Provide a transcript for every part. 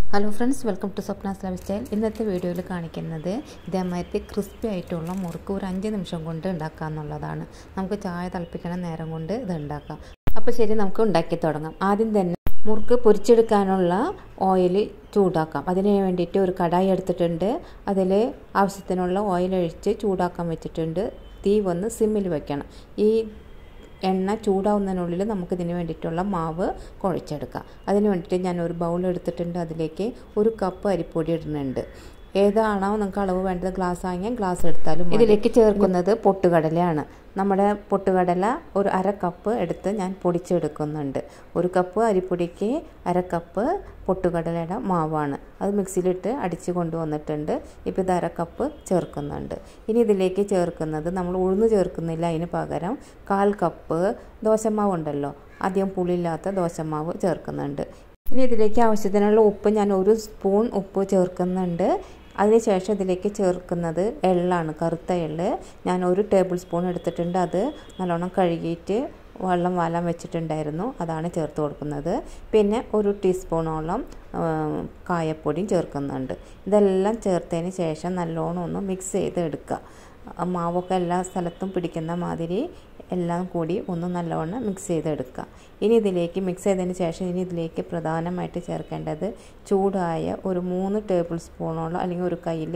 Hello friends, welcome to Swapna's life style. ഇന്നത്തെ വീഡിയോയിൽ കാണിക്കുന്നത് ഇതേമാതിരി ക്രിസ്പി ആയിട്ടുള്ള മുറുക്ക് ഒരു 5 നിമിഷം കൊണ്ട് ഉണ്ടാക്കാമെന്നുള്ളതാണ്. നമുക്ക് ചായ തിളപ്പിക്കണ നേരം കൊണ്ട് ഇത് ഉണ്ടാക്കാം. അപ്പോൾ ശരി, നമുക്ക് ഉണ്ടാക്കി തുടങ്ങാം. ആദ്യം തന്നെ മുറുക്ക് പൊരിച്ചെടുക്കാനുള്ള ഓയിൽ ചൂടാക്കാം. അതിന് വേണ്ടിയിട്ട് ഒരു കടായി എടുത്തിട്ടുണ്ട്. അതിൽ ആവശ്യത്തിനുള്ള ഓയിൽ ഒഴിച്ച് ചൂടാക്കാൻ വെച്ചിട്ടുണ്ട്. തീ ഒന്ന് സിമ്മിൽ വെക്കണം. ഈ എണ്ണ ചൂടാവുന്നതിനുള്ളിൽ നമുക്കിതിന് വേണ്ടിയിട്ടുള്ള മാവ് കുഴച്ചെടുക്കാം. അതിന് വേണ്ടിയിട്ട് ഞാൻ ഒരു ബൗൾ എടുത്തിട്ടുണ്ട്. അതിലേക്ക് 1 കപ്പ് അരിപ്പൊടി ഇടുന്നുണ്ട്. ഏതാണോ നിങ്ങൾക്ക് അളവ് വേണ്ടത്, ഗ്ലാസ് ആണെങ്കിൽ ഗ്ലാസ് എടുത്താലും. ഇതിലേക്ക് ചേർക്കുന്നത് പൊട്ടുകടലയാണ്. നമ്മുടെ പൊട്ടുകടല ഒരു 1/2 കപ്പ് എടുത്ത് ഞാൻ പൊടിച്ചെടുക്കുന്നുണ്ട്. 1 കപ്പ് അരിപ്പൊടിക്ക് 1/2 കപ്പ് പൊട്ടുകടലയുടെ മാവാണ്. അത് മിക്സിയിലിട്ട് അടിച്ച് കൊണ്ടുവന്നിട്ടുണ്ട്. ഇപ്പോൾ ഇത് 1/2 കപ്പ് ചേർക്കുന്നുണ്ട്. ഇനി ഇതിലേക്ക് ചേർക്കുന്നത് നമ്മൾ ഉഴുന്ന് ചേർക്കുന്നില്ല. അതിന് പകരം 1/4 കപ്പ് ദോശമാവ് ഉണ്ടല്ലോ, അധികം പുളിയില്ലാത്ത ദോശമാവ് ചേർക്കുന്നുണ്ട്. ഇനി ഇതിലേക്ക് ആവശ്യത്തിനുള്ള ഉപ്പ് ഞാൻ 1 സ്പൂൺ ഉപ്പ് ചേർക്കുന്നുണ്ട്. അതിനുശേഷം ഇതിലേക്ക് ചേർക്കുന്നത് എള്ളാണ്, കറുത്ത എള്ള്. ഞാൻ 1 ടേബിൾ സ്പൂൺ എടുത്തിട്ടുണ്ട്. അത് നല്ലോണം കഴുകിയിട്ട് വെള്ളം വാലാൻ വെച്ചിട്ടുണ്ടായിരുന്നു. അതാണ് ചേർത്ത് കൊടുക്കുന്നത്. പിന്നെ 1 ടീസ്പൂണോളം കായപ്പൊടിയും ചേർക്കുന്നുണ്ട്. ഇതെല്ലാം ചേർത്തതിന് ശേഷം നല്ലോണം ഒന്ന് മിക്സ് ചെയ്ത് എടുക്കുക. മാവൊക്കെ എല്ലാ സ്ഥലത്തും പിടിക്കുന്ന മാതിരി എല്ലാം കൂടി ഒന്ന് നല്ലവണ്ണം മിക്സ് ചെയ്തെടുക്കുക. ഇനി ഇതിലേക്ക് മിക്സ് ചെയ്തതിന് ശേഷം ഇതിലേക്ക് പ്രധാനമായിട്ട് ചേർക്കേണ്ടത് ചൂടായ ഒരു 3 ടേബിൾ സ്പൂണോളം അല്ലെങ്കിൽ ഒരു കയ്യിൽ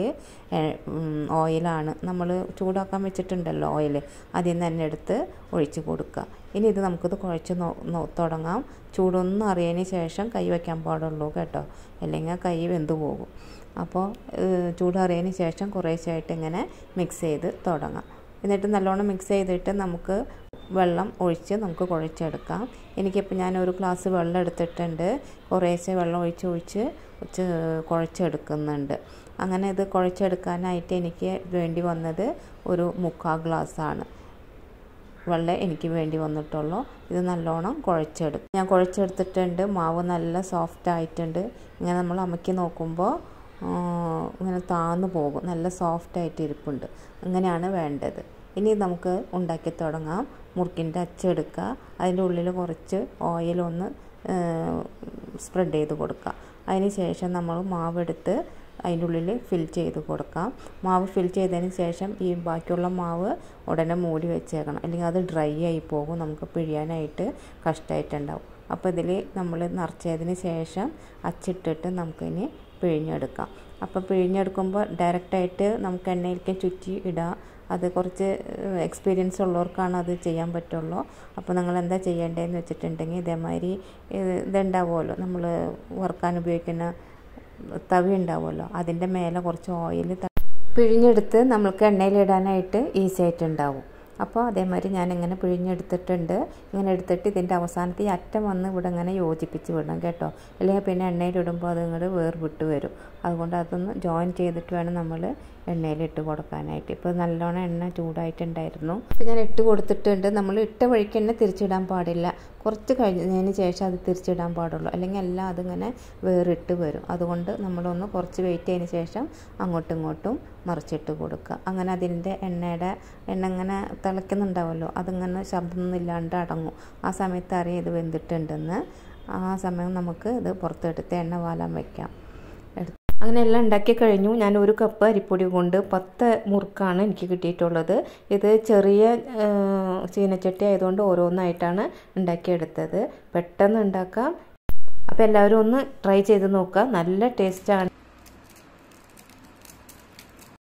ഓയിലാണ്. നമ്മൾ ചൂടാക്കാൻ വെച്ചിട്ടുണ്ടല്ലോ ഓയിൽ, അതിൽ നിന്ന് തന്നെ എടുത്ത് ഒഴിച്ച് കൊടുക്കുക. ഇനി ഇത് നമുക്കിത് കുഴച്ച് തുടങ്ങാം. ചൂടൊന്നും അറിയതിന് ശേഷം കൈ വയ്ക്കാൻ പാടുള്ളൂ കേട്ടോ, അല്ലെങ്കിൽ കൈ വെന്തു പോകും. അപ്പോൾ ചൂടറിയതിന് ശേഷം കുറേശ്ശായിട്ട് ഇങ്ങനെ മിക്സ് ചെയ്ത് തുടങ്ങാം. എന്നിട്ട് നല്ലോണം മിക്സ് ചെയ്തിട്ട് നമുക്ക് വെള്ളം ഒഴിച്ച് നമുക്ക് കുഴച്ചെടുക്കാം. എനിക്കിപ്പോൾ ഞാൻ 1 ഗ്ലാസ് വെള്ളം എടുത്തിട്ടുണ്ട്. കുറേശ്ശെ വെള്ളം ഒഴിച്ച് കുഴച്ചെടുക്കുന്നുണ്ട്. അങ്ങനെ ഇത് കുഴച്ചെടുക്കാനായിട്ട് എനിക്ക് വേണ്ടി വന്നത് ഒരു 3/4 ഗ്ലാസ്സാണ് വെള്ളം എനിക്ക് വേണ്ടി വന്നിട്ടുള്ളൂ. ഇത് നല്ലോണം കുഴച്ചെടുക്കും. ഞാൻ കുഴച്ചെടുത്തിട്ടുണ്ട്. മാവ് നല്ല സോഫ്റ്റ് ആയിട്ടുണ്ട്. ഇങ്ങനെ നമ്മൾ അമക്കി നോക്കുമ്പോൾ ഇങ്ങനെ താന്നു പോകും. നല്ല സോഫ്റ്റായിട്ട് ഇരിപ്പുണ്ട്. അങ്ങനെയാണ് വേണ്ടത്. ഇനി നമുക്ക് ഉണ്ടാക്കി തുടങ്ങാം. മുറുക്കിൻ്റെ അച്ചെടുക്കുക. അതിൻ്റെ ഉള്ളിൽ കുറച്ച് ഓയിലൊന്ന് സ്പ്രെഡ് ചെയ്ത് കൊടുക്കുക. അതിന് ശേഷം നമ്മൾ മാവെടുത്ത് അതിൻ്റെ ഉള്ളിൽ ഫിൽ ചെയ്ത് കൊടുക്കാം. മാവ് ഫിൽ ചെയ്തതിന് ശേഷം ഈ ബാക്കിയുള്ള മാവ് ഉടനെ മൂടി വെച്ചേക്കണം, അല്ലെങ്കിൽ അത് ഡ്രൈ ആയി പോകും. നമുക്ക് പിഴിയാനായിട്ട് കഷ്ടമായിട്ടുണ്ടാവും. അപ്പോൾ ഇതിൽ നമ്മൾ നിറച്ചതിന് ശേഷം അച്ചിട്ടിട്ട് നമുക്കിനി പിഴിഞ്ഞെടുക്കാം. അപ്പോൾ പിഴിഞ്ഞെടുക്കുമ്പോൾ ഡയറക്റ്റായിട്ട് നമുക്ക് എണ്ണയിലേക്ക് ചുറ്റി ഇടാം. അത് കുറച്ച് എക്സ്പീരിയൻസ് ഉള്ളവർക്കാണ് അത് ചെയ്യാൻ പറ്റുള്ളൂ. അപ്പോൾ നിങ്ങൾ എന്താ ചെയ്യേണ്ടതെന്ന് വെച്ചിട്ടുണ്ടെങ്കിൽ, ഇതേമാതിരി ഇതുണ്ടാവുമല്ലോ, നമ്മൾ വറുക്കാൻ ഉപയോഗിക്കുന്ന തവി ഉണ്ടാവുമല്ലോ, അതിൻ്റെ മേലെ കുറച്ച് ഓയിൽ പിഴിഞ്ഞെടുത്ത് നമ്മൾക്ക് എണ്ണയിലിടാനായിട്ട് ഈസി ആയിട്ടുണ്ടാവും. അപ്പോൾ അതേമാതിരി ഞാനിങ്ങനെ പിഴിഞ്ഞെടുത്തിട്ടുണ്ട്. ഇങ്ങനെ എടുത്തിട്ട് ഇതിൻ്റെ അവസാനത്തെ ഈ അറ്റം വന്ന് ഇവിടെ ഇങ്ങനെ യോജിപ്പിച്ച് വിടണം കേട്ടോ, അല്ലെങ്കിൽ പിന്നെ എണ്ണയിലിടുമ്പോൾ അത് ഇങ്ങോട്ട് വേർവിട്ട് വരും. അതുകൊണ്ട് അതൊന്ന് ജോയിൻ ചെയ്തിട്ട് വേണം നമ്മൾ എണ്ണയിലിട്ട് കൊടുക്കാനായിട്ട്. ഇപ്പോൾ നല്ലോണം എണ്ണ ചൂടായിട്ടുണ്ടായിരുന്നു. ഇപ്പോൾ ഞാൻ ഇട്ട് കൊടുത്തിട്ടുണ്ട്. നമ്മൾ ഇട്ട വഴിക്ക് എണ്ണ തിരിച്ചിടാൻ പാടില്ല. കുറച്ച് കഴിഞ്ഞതിന് ശേഷം അത് തിരിച്ചിടാൻ പാടുള്ളൂ, അല്ലെങ്കിൽ എല്ലാം അതിങ്ങനെ വേറിട്ട് വരും. അതുകൊണ്ട് നമ്മളൊന്ന് കുറച്ച് വെയിറ്റ് ചെയ്തതിന് ശേഷം അങ്ങോട്ടും ഇങ്ങോട്ടും മറിച്ചിട്ട് കൊടുക്കുക. അങ്ങനെ അതിൻ്റെ എണ്ണ ഇങ്ങനെ തിളയ്ക്കുന്നുണ്ടാവുമല്ലോ, അതിങ്ങനെ ശബ്ദമൊന്നും ഇല്ലാണ്ട് അടങ്ങും. ആ സമയത്ത് അറിയാം ഇത് വെന്തിട്ടുണ്ടെന്ന്. ആ സമയം നമുക്ക് ഇത് പുറത്തെടുത്ത് എണ്ണ വാലാൻ വയ്ക്കാം. അങ്ങനെ എല്ലാം ഉണ്ടാക്കി കഴിഞ്ഞു. ഞാൻ 1 കപ്പ് അരിപ്പൊടി കൊണ്ട് 10 മുറുക്കാണ് എനിക്ക് കിട്ടിയിട്ടുള്ളത്. ഇത് ചെറിയ ചീനച്ചട്ടി ആയതുകൊണ്ട് ഓരോന്നായിട്ടാണ് ഉണ്ടാക്കിയെടുത്തത്. പെട്ടെന്ന് ഉണ്ടാക്കാം. അപ്പോൾ എല്ലാവരും ഒന്ന് ട്രൈ ചെയ്ത് നോക്കുക. നല്ല ടേസ്റ്റാണ്.